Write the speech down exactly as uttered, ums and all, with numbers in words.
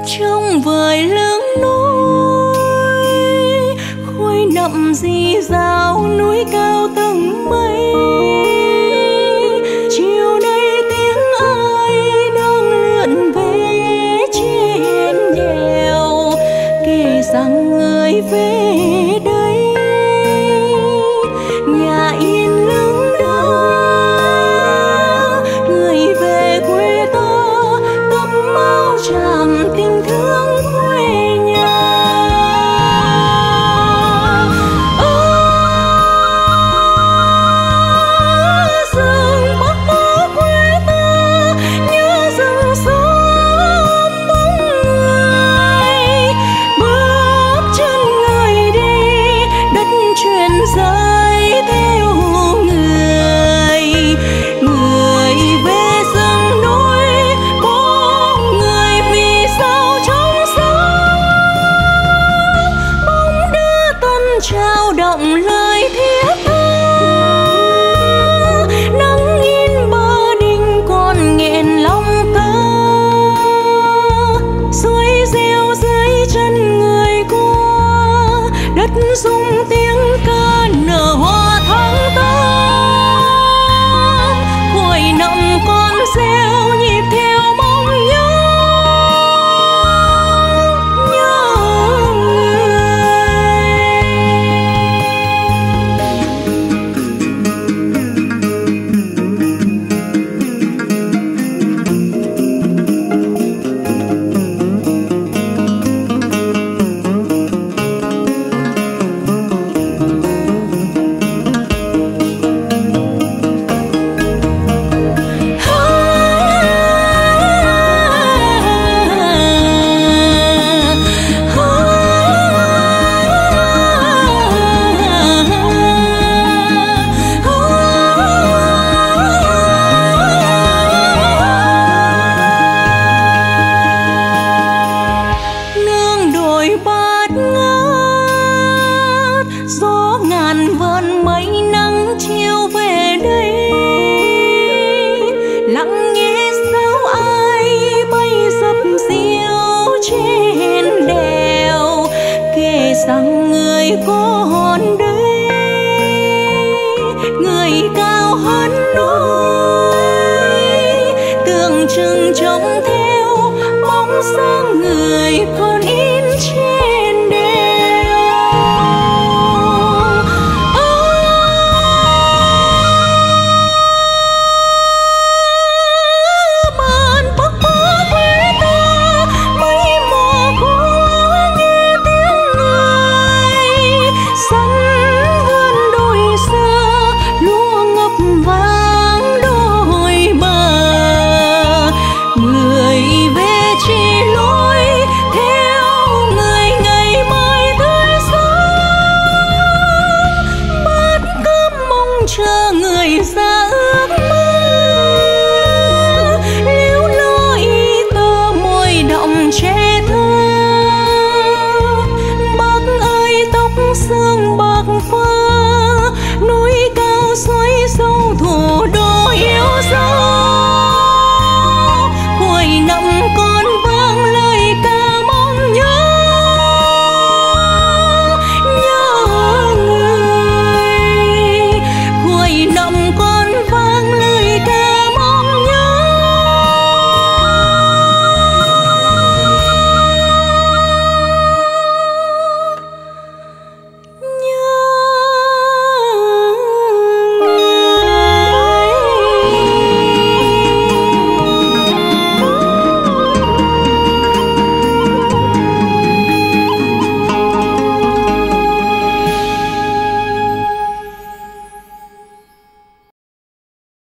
Trông vời lưng núi khói nậm rì rào, núi cao tầng mây. Chiều nay tiếng ai đang lượn về trên đèo, kể rằng người về đây nhà yên lưng đá. Người về quê ta tấm áo tràm tình thương quê nhà. Rừng Bắc Bó quê ta, nhớ rừng xóm bóng người. Bước chân người đi, đất truyền dây theo người. Người về rừng núi, bóng người vì sao trong sáng. Bóng đưa tân trao động lời thiết tha. Nắng in bờ đình còn nghẹn lòng ta. Suối reo dưới chân người qua, đất rung tiếng ca nở hoa tháng tám. Khói nậm con reo nhịp theo mong nhớ, nhớ người. Nương đồi bát ngát, gió ngàn vờn mây nắng chiều về đây. Lặng nghe sao ai bay dập dìu trên đèo, kể rằng người còn đây, người cao hơn núi, tưởng chừng trông theo bóng sáng người con.